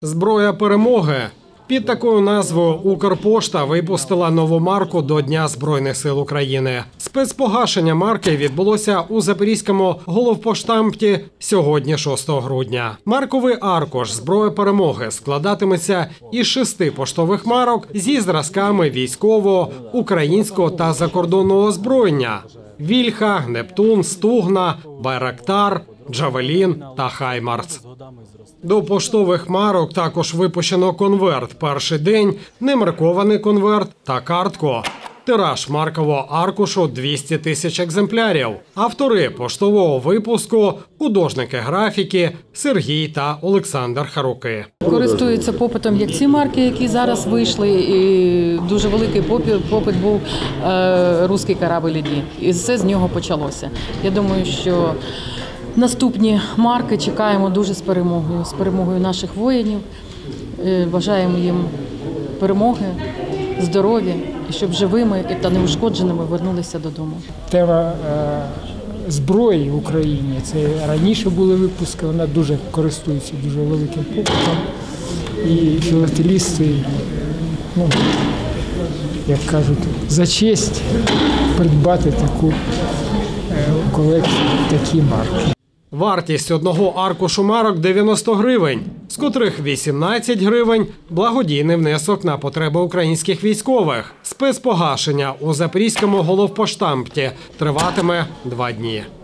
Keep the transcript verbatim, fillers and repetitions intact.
Зброя перемоги. Під такою назвою «Укрпошта» випустила нову марку до Дня Збройних сил України. Спецпогашення марки відбулося у Запорізькому головпоштамті сьогодні, шостого грудня. Марковий аркуш «Зброя перемоги» складатиметься із шести поштових марок зі зразками військового, українського та закордонного озброєння – «Вільха», «Нептун», «Стугна», «Байрактар», «Джавелін» та «Хаймарс». До поштових марок також випущено конверт «Перший день», немаркований конверт та картку. Тираж маркового аркушу – двісті тисяч екземплярів. Автори поштового випуску – художники графіки Сергій та Олександр Харуки. Користуються попитом як ці марки, які зараз вийшли, і дуже великий попит був е, «Руський корабль іди». І все з нього почалося. Я думаю, що наступні марки чекаємо дуже з перемогою, з перемогою наших воїнів. Бажаємо їм перемоги, здоров'я, і щоб живими та неушкодженими вернулися додому. Тема зброї в Україні, це раніше були випуски, вона дуже користується дуже великим попитом. І філателісти, ну, як кажуть, за честь придбати таку колекцію, такі марки. Вартість одного аркушу марок – дев'яносто гривень, з котрих вісімнадцять гривень – благодійний внесок на потреби українських військових. Спецпогашення у Запорізькому головпоштамті триватиме два дні.